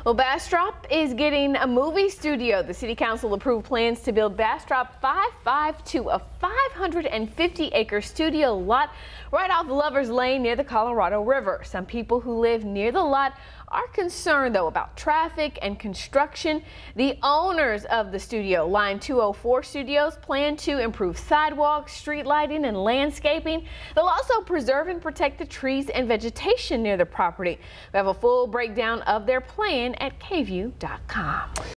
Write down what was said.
Well, Bastrop is getting a movie studio. The City Council approved plans to build Bastrop 552, a 550-acre studio lot right off Lover's Lane near the Colorado River. Some people who live near the lot are concerned, though, about traffic and construction. The owners of the studio, Line 204 Studios, plan to improve sidewalks, street lighting, and landscaping. They'll also preserve and protect the trees and vegetation near the property. We have a full breakdown of their plan at KVUE.com.